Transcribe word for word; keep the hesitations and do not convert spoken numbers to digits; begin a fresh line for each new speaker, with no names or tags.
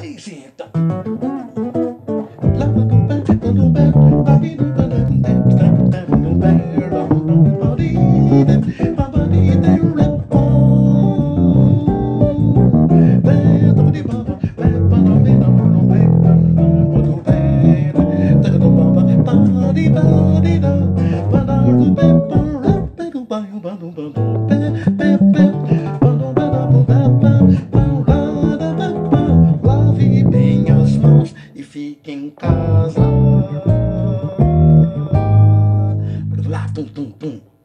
Aí senta. Lave bem as mãos e fique em casa. Lá, tum, tum, tum.